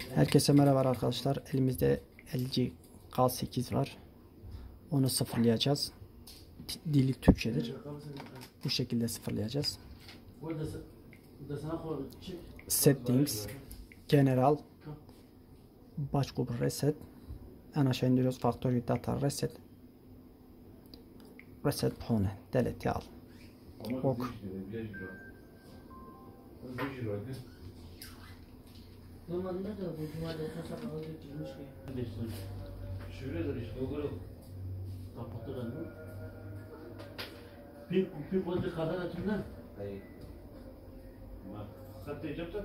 Herkese merhaba arkadaşlar. Elimizde LG K8 var. Onu sıfırlayacağız. Dili Türkçedir. Bu şekilde sıfırlayacağız. Settings, General, Başgrup Reset. En aşağı indiriyoruz. Factory Data Reset. Reset Pone. Delete al. Ok. Normalde de bu cumartesi sabahı geçirmiş ki. Şöyledir işte o kadar kapatır anne. Bir koca kadar açımdan. Hayır. Bak. Katta yapacaksan.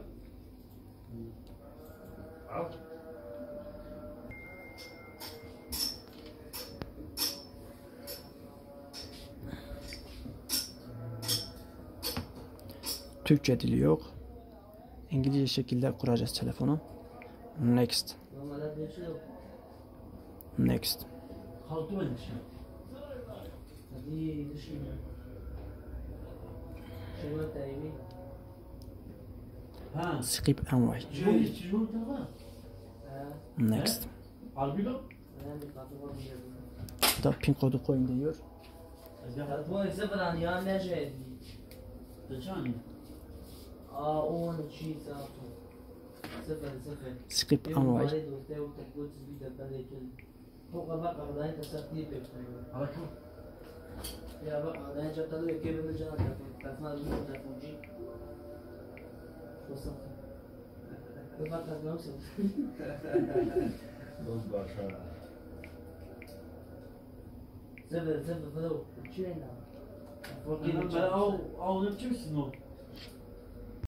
Al. Türkçe dili yok. İngilizce şekilde kuracağız telefonu. Next. Normalde bir şey yok. Next. Kalktı benim şey. Hadi düşün. Şunu tayimi. Ha. Skip and wait. Çiğ da var. Next. Albilo. Ben bir katı var mı? Da pin kodu koyun diyor. Bu ise falan ya ne şey? Kaçani? On çiğ sapı. Sıfır. Skip and wait. Bu kadar kadar tasarruf yapıyor. Alakım. Ya bak ben çatalı ekibini canlı tasarruf yapıyor. Nasıl? Bak kazanıyor musun? Dost başa. Sıfır falan. Çiğ ne? Ben ne biçimsin o?